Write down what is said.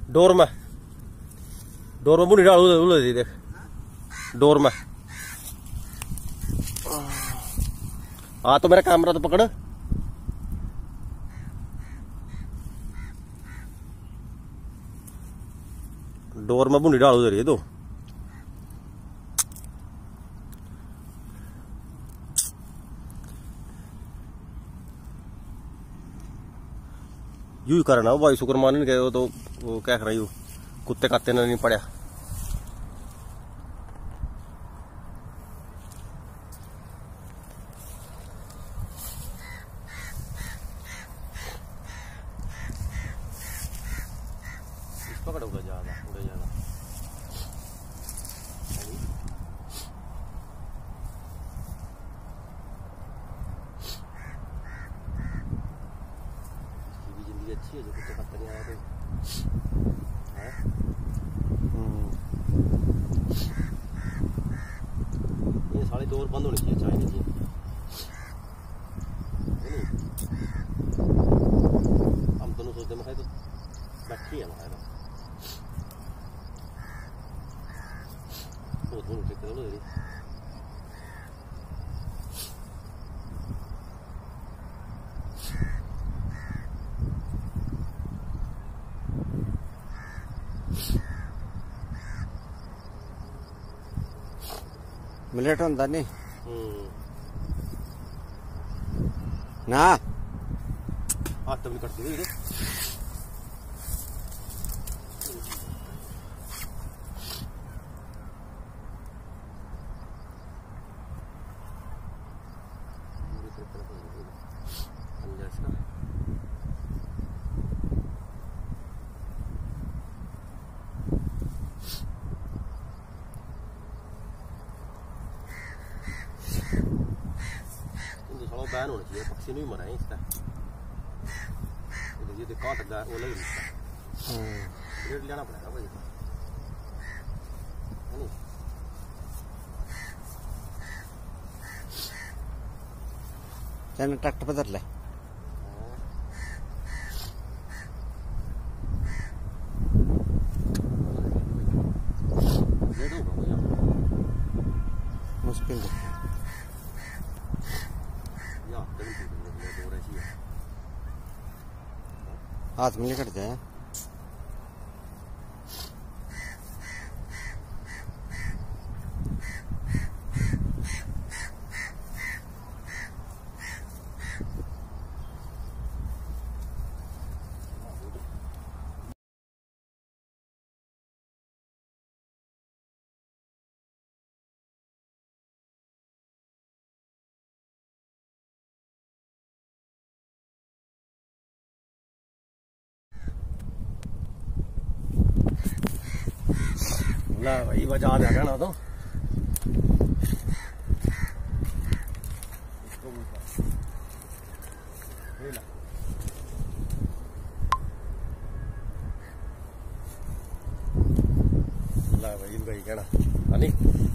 Door में बुनी डालू दे देख डोर में। हाँ तो मेरा कैमरा तो पकड़। डोर में बुनी डालू दे रही है तो यू ही करना भाई। शुक्र मान गए हो तो वो क्या कर यू कुत्ते काते ने नहीं पड़ा। पकड़ोगा ज्यादा उड़े ज्यादा जिंदगी अच्छी है जो कुत्ते काते नहीं आया तो है। ये सारे डोर बंद होनी चाहिए चाइनीज की। हम दोनों सोचते हैं तो बैठी है ना वो दोनों चेक करो दे मिलेट होता नहीं ना हाथ तो नहीं कटती बैन होना चाहिए। पक्षी नहीं मरा है इसका। ये कांट लगा वो लग रहा है। रेट लेना पड़ेगा भाई है नहीं। चल ट्रैक्टर पे धर ले। मुश्किल हाथ में निकट जाए। ला भाई बचा देगा ना तो ला भाई कहना नहीं।